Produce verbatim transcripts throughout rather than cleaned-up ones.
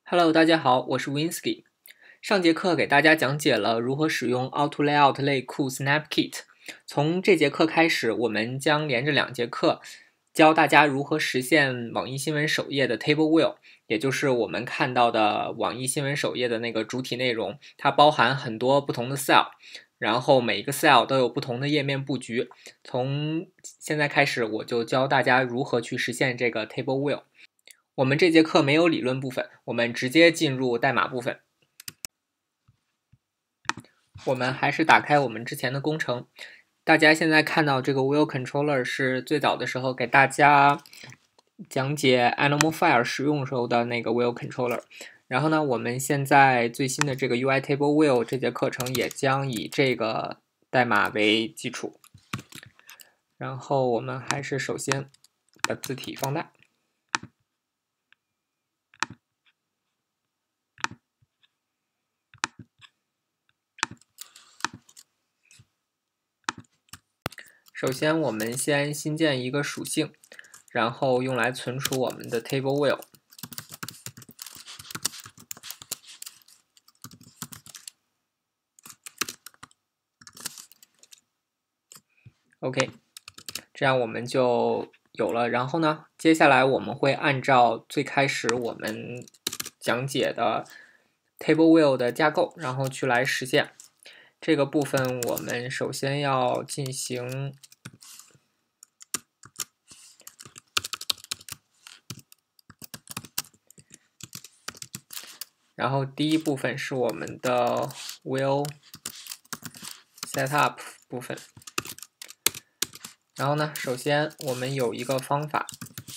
Hello，大家好，我是 Winsky。上节课给大家讲解了如何使用 Auto Layout 类库 Snapkit。从这节课开始，我们将连着两节课教大家如何实现网易新闻首页的 Table View， 也就是我们看到的网易新闻首页的那个主体内容。它包含很多不同的 cell， 然后每一个 cell 都有不同的页面布局。从现在开始，我就教大家如何去实现这个 Table View。我们这节课没有理论部分，我们直接进入代码部分。我们还是打开我们之前的工程。大家现在看到这个 Wheel Controller 是最早的时候给大家讲解 Animal File 使用时候的那个 Wheel Controller。然后呢，我们现在最新的这个 U I Table Wheel 这节课程也将以这个代码为基础。然后我们还是首先把字体放大。首先，我们先新建一个属性，然后用来存储我们的 Table View。OK， 这样我们就有了。然后呢，接下来我们会按照最开始我们讲解的 Table View 的架构，然后去来实现。这个部分我们首先要进行然后第一部分是我们的 Wheel Setup 部分。然后呢，首先我们有一个方法，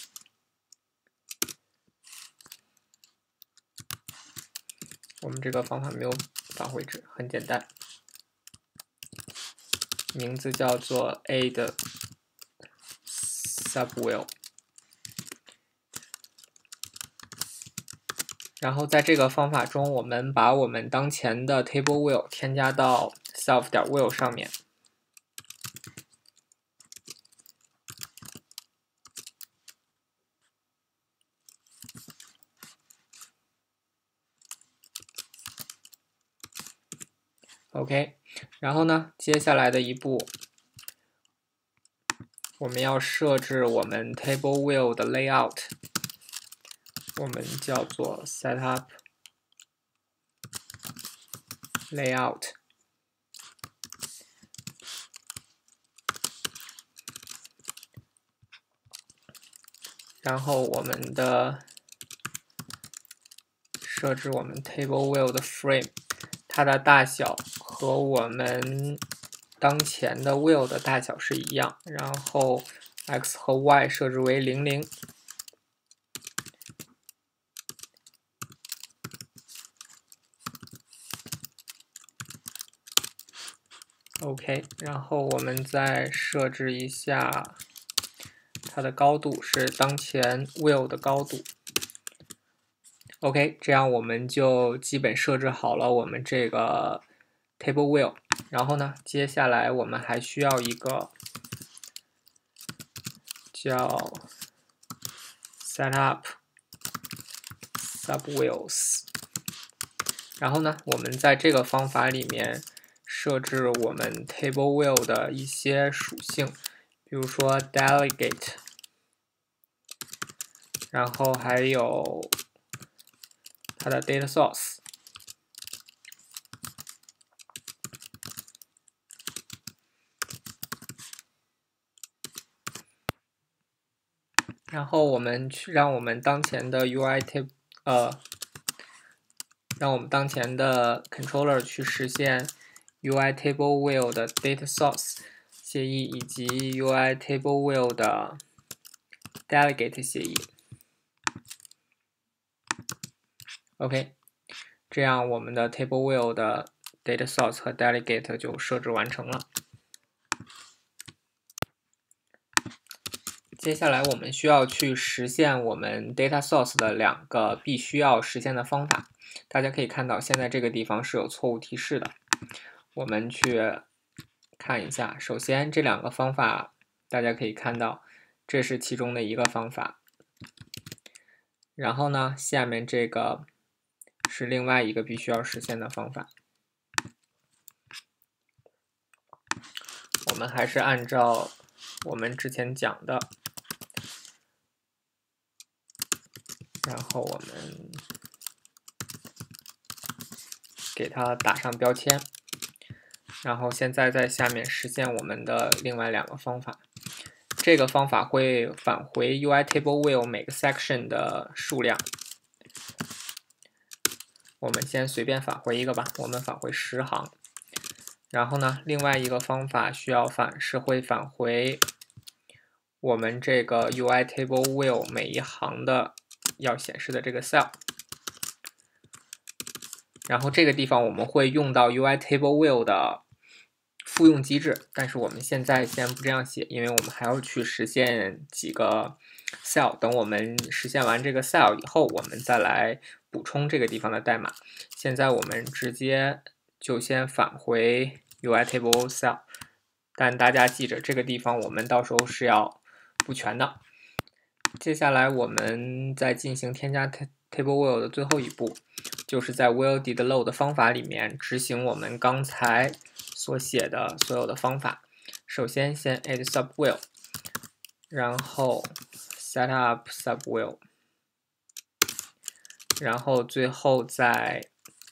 我们这个方法没有返回值，很简单，名字叫做 add subwheel。然后在这个方法中，我们把我们当前的 table wheel 添加到 self 点 wheel 上面。OK， 然后呢，接下来的一步，我们要设置我们 table wheel 的 layout， 我们叫做 setup layout。然后我们的设置我们 table wheel 的 frame， 它的大小和我们当前的 wheel 的大小是一样，然后 x 和 y 设置为零零。OK， 然后我们再设置一下它的高度是当前 wheel 的高度。OK， 这样我们就基本设置好了我们这个 table wheel。然后呢，接下来我们还需要一个叫 setup subwheels。然后呢，我们在这个方法里面设置我们 table wheel 的一些属性，比如说 delegate， 然后还有它的 data source。然后我们去让我们当前的 U I table 呃，让我们当前的 controller 去实现 U I table wheel 的 data source 协议以及 U I table wheel 的 delegate 协议。OK， 这样我们的 table wheel 的 data source 和 delegate 就设置完成了。接下来我们需要去实现我们 data source 的两个必须要实现的方法。大家可以看到，现在这个地方是有错误提示的。我们去看一下，首先这两个方法，大家可以看到，这是其中的一个方法。然后呢，下面这个是另外一个必须要实现的方法。我们还是按照我们之前讲的，然后我们给它打上标签，然后现在在下面实现我们的另外两个方法。这个方法会返回 U I Table Wheel 每个 section 的数量。我们先随便返回一个吧，我们返回十行。然后呢，另外一个方法需要返是会返回我们这个 U I Table Wheel 每一行的要显示的这个 cell。然后这个地方我们会用到 U I Table Wheel 的复用机制，但是我们现在先不这样写，因为我们还要去实现几个 cell。等我们实现完这个 cell 以后，我们再来补充这个地方的代码。现在我们直接就先返回 U I Table Cell， 但大家记着，这个地方我们到时候是要补全的。接下来我们在进行添加 Table Wheel 的最后一步，就是在 Wheel Did Load 方法里面执行我们刚才所写的所有的方法。首先先 add subwheel， 然后 set up subwheel， 然后最后再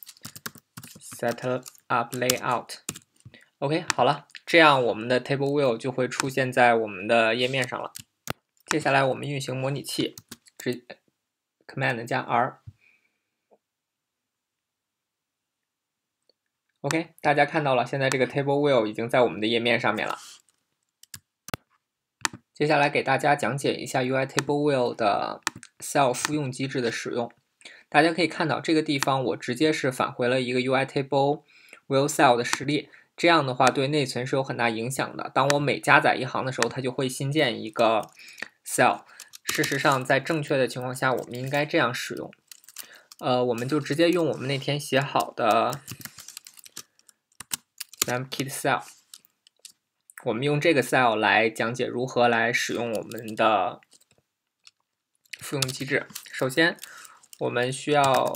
set up layout。OK， 好了，这样我们的 table wheel 就会出现在我们的页面上了。接下来我们运行模拟器，直 Command 加 R。OK， 大家看到了，现在这个 table wheel 已经在我们的页面上面了。接下来给大家讲解一下 U I Table Wheel 的 cell 复用机制的使用。大家可以看到，这个地方我直接是返回了一个 U I Table Wheel cell 的实例，这样的话对内存是有很大影响的。当我每加载一行的时候，它就会新建一个 cell。事实上，在正确的情况下，我们应该这样使用。呃，我们就直接用我们那天写好的 snapkit cell。我们用这个 cell 来讲解如何来使用我们的复用机制。首先，我们需要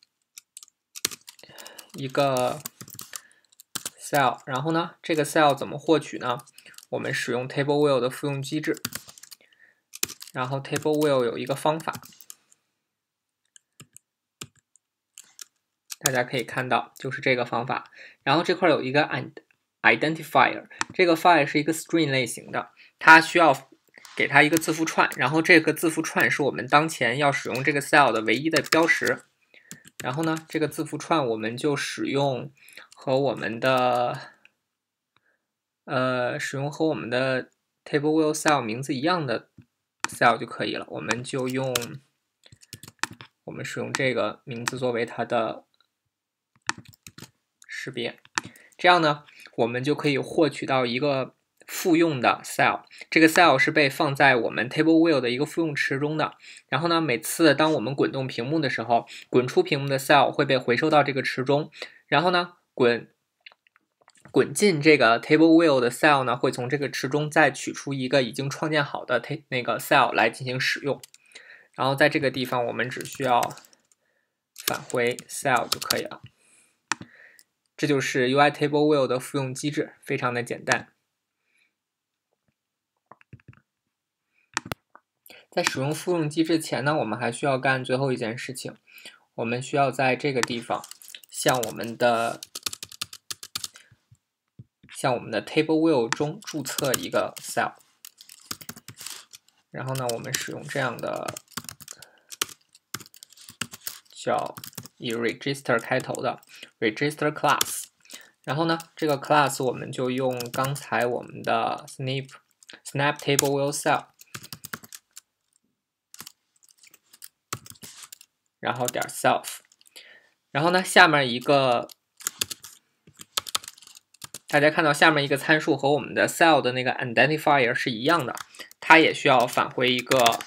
一个 cell， 然后呢，这个 cell 怎么获取呢？我们使用 table wheel 的复用机制，然后 table wheel 有一个方法，大家可以看到就是这个方法。然后这块有一个 identifier， 这个 file 是一个 string 类型的，它需要给它一个字符串，然后这个字符串是我们当前要使用这个 cell 的唯一的标识。然后呢，这个字符串我们就使用和我们的呃使用和我们的 table wheel cell 名字一样的 cell 就可以了。我们就用我们使用这个名字作为它的识别，这样呢，我们就可以获取到一个复用的 cell， 这个 cell 是被放在我们 table wheel 的一个复用池中的。然后呢，每次当我们滚动屏幕的时候，滚出屏幕的 cell 会被回收到这个池中。然后呢，滚滚进这个 table wheel 的 cell 呢，会从这个池中再取出一个已经创建好的那个 cell 来进行使用。然后在这个地方，我们只需要返回 cell 就可以了。这就是 U I Table Wheel 的复用机制，非常的简单。在使用复用机制前呢，我们还需要干最后一件事情，我们需要在这个地方向我们的向我们的 Table Wheel 中注册一个 cell。然后呢，我们使用这样的叫以 register 开头的 register class。然后呢，这个 class 我们就用刚才我们的 snap snap table wheel cell， 然后点 self。然后呢，下面一个大家看到下面一个参数和我们的 cell 的那个 identifier 是一样的，它也需要返回一个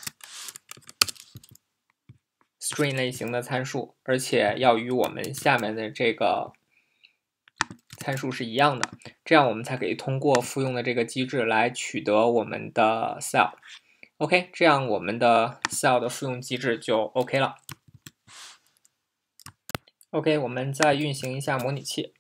string 类型的参数，而且要与我们下面的这个参数是一样的，这样我们才可以通过复用的这个机制来取得我们的 cell。OK， 这样我们的 cell 的复用机制就 OK 了。 OK， 我们再运行一下模拟器。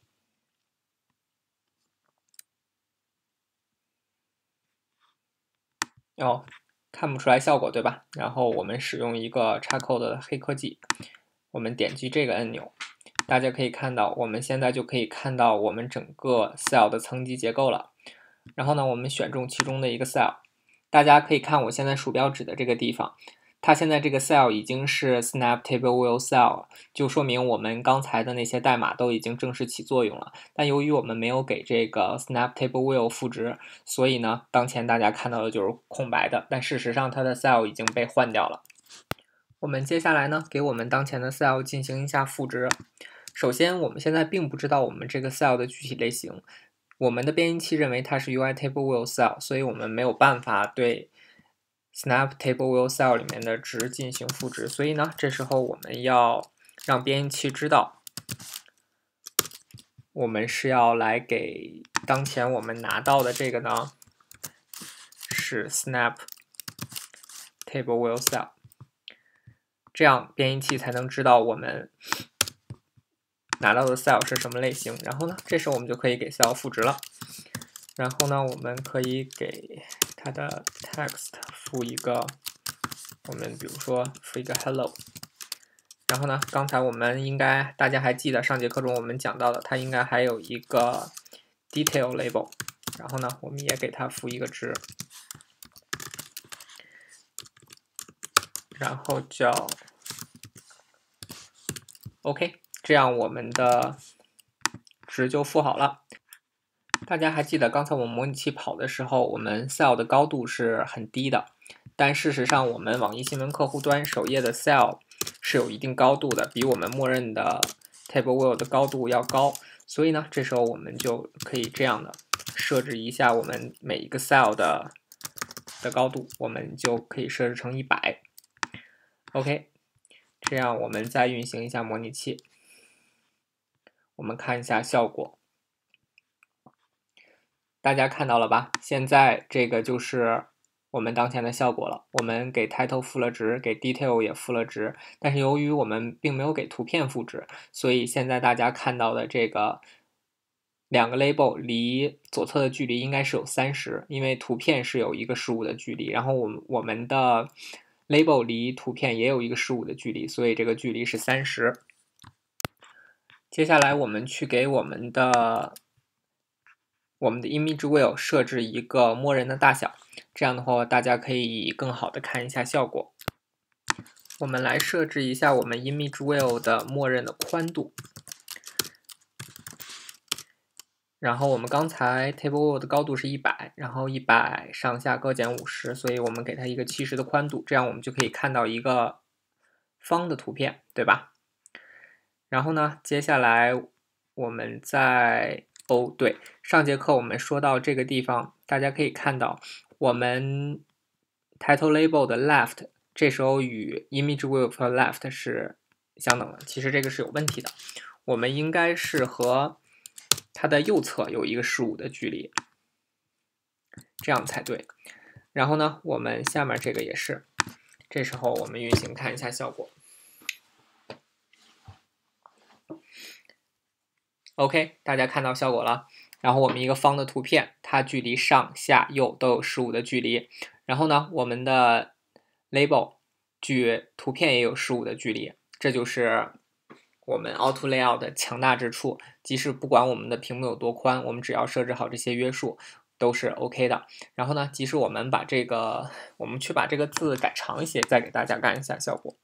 哦，看不出来效果，对吧？然后我们使用一个 Xcode 的黑科技，我们点击这个按钮，大家可以看到，我们现在就可以看到我们整个 cell 的层级结构了。然后呢，我们选中其中的一个 cell， 大家可以看我现在鼠标指的这个地方。它现在这个 cell 已经是 snap table wheel cell， 就说明我们刚才的那些代码都已经正式起作用了。但由于我们没有给这个 snap table wheel 赋值，所以呢，当前大家看到的就是空白的。但事实上，它的 cell 已经被换掉了。我们接下来呢，给我们当前的 cell 进行一下赋值。首先，我们现在并不知道我们这个 cell 的具体类型，我们的编译器认为它是 U I table wheel cell， 所以我们没有办法对Snap Table Wheel Cell 里面的值进行赋值，所以呢，这时候我们要让编译器知道，我们是要来给当前我们拿到的这个呢是 Snap Table Wheel Cell， 这样编译器才能知道我们拿到的 cell 是什么类型。然后呢，这时候我们就可以给 cell 赋值了。然后呢，我们可以给它的 text 赋一个。我们比如说赋一个 hello， 然后呢，刚才我们应该大家还记得上节课中我们讲到的，它应该还有一个 detail label， 然后呢，我们也给它赋一个值，然后叫 OK， 这样我们的值就赋好了。大家还记得刚才我们模拟器跑的时候，我们 cell 的高度是很低的。但事实上，我们网易新闻客户端首页的 cell 是有一定高度的，比我们默认的 table wheel 的高度要高。所以呢，这时候我们就可以这样的设置一下我们每一个 cell 的的高度，我们就可以设置成一百。OK， 这样我们再运行一下模拟器，我们看一下效果。大家看到了吧？现在这个就是我们当前的效果了。我们给 title 赋了值，给 detail 也赋了值，但是由于我们并没有给图片赋值，所以现在大家看到的这个两个 label 离左侧的距离应该是有三十，因为图片是有一个十五的距离，然后我们我们的 label 离图片也有一个十五的距离，所以这个距离是三十。接下来我们去给我们的我们的 image wheel 设置一个默认的大小，这样的话大家可以更好的看一下效果。我们来设置一下我们 image wheel 的默认的宽度。然后我们刚才 table wheel 的高度是一百，然后一百上下各减五十，所以我们给它一个七十的宽度，这样我们就可以看到一个方的图片，对吧？然后呢，接下来我们再哦，对，上节课我们说到这个地方，大家可以看到我们 title label 的 left 这时候与 image width 和 left 是相等的，其实这个是有问题的，我们应该是和它的右侧有一个十五的距离，这样才对。然后呢，我们下面这个也是，这时候我们运行看一下效果。OK， 大家看到效果了。然后我们一个方的图片，它距离上下右都有十五的距离。然后呢，我们的 label 距图片也有十五的距离。这就是我们 Auto Layout 的强大之处。即使不管我们的屏幕有多宽，我们只要设置好这些约束，都是 OK 的。然后呢，即使我们把这个，我们去把这个字改长一些，再给大家看一下效果。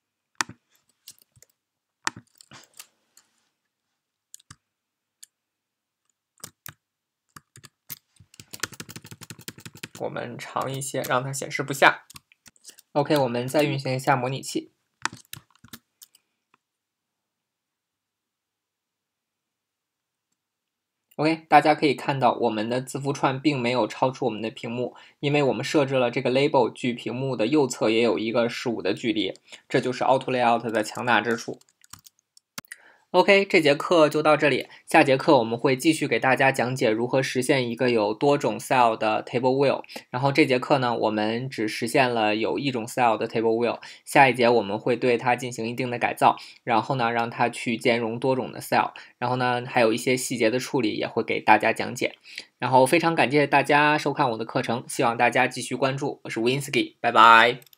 我们长一些，让它显示不下。OK， 我们再运行一下模拟器。OK， 大家可以看到我们的字符串并没有超出我们的屏幕，因为我们设置了这个 label 距屏幕的右侧也有一个十五的距离，这就是 Auto Layout 的强大之处。 OK，这节课就到这里，下节课我们会继续给大家讲解如何实现一个有多种 cell 的 table view。然后这节课呢，我们只实现了有一种 cell 的 table view，下一节我们会对它进行一定的改造，然后呢，让它去兼容多种的 cell，然后呢，还有一些细节的处理也会给大家讲解。然后非常感谢大家收看我的课程，希望大家继续关注，我是 Winsky，拜拜。